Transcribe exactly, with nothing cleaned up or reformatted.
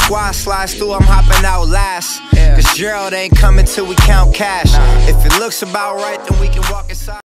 squad slides through, I'm hopping out last. Cause Gerald ain't coming till we count cash. If it looks about right, then we can walk inside.